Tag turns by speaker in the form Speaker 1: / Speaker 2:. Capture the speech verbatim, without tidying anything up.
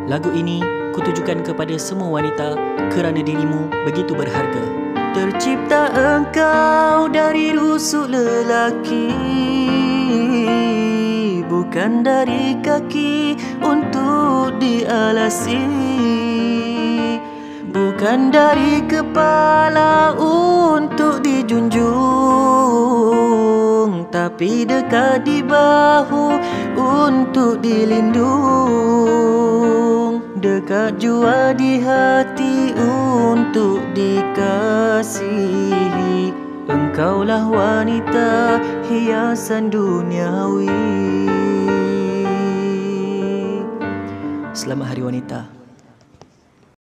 Speaker 1: Lagu ini kutujukan kepada semua wanita kerana dirimu begitu berharga. Tercipta engkau dari rusuk lelaki, bukan dari kaki untuk dialasi, bukan dari kepala untuk dijunjung, tapi dekat di bahu untuk dilindung, dekat jua di hati untuk dikasihi. Engkaulah wanita hiasan duniawi. Selamat Hari Wanita.